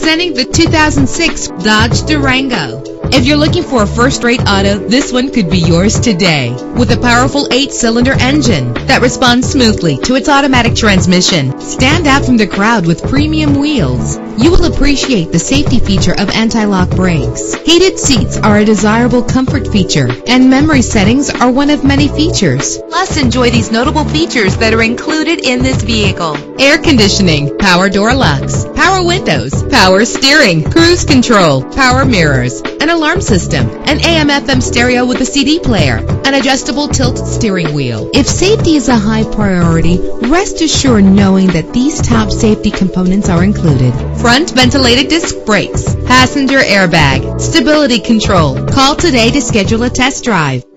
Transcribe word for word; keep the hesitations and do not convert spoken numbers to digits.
Presenting the two thousand six Dodge Durango. If you're looking for a first-rate auto, this one could be yours today. With a powerful eight-cylinder engine that responds smoothly to its automatic transmission. Stand out from the crowd with premium wheels. You will appreciate the safety feature of anti-lock brakes. Heated seats are a desirable comfort feature, and memory settings are one of many features. Plus, enjoy these notable features that are included in this vehicle: air conditioning, power door locks, power windows, power steering, cruise control, power mirrors, an alarm system, an A M F M stereo with a C D player, an adjustable tilt steering wheel. If safety is a high priority, rest assured knowing that these top safety components are included: front ventilated disc brakes, passenger airbag, stability control. Call today to schedule a test drive.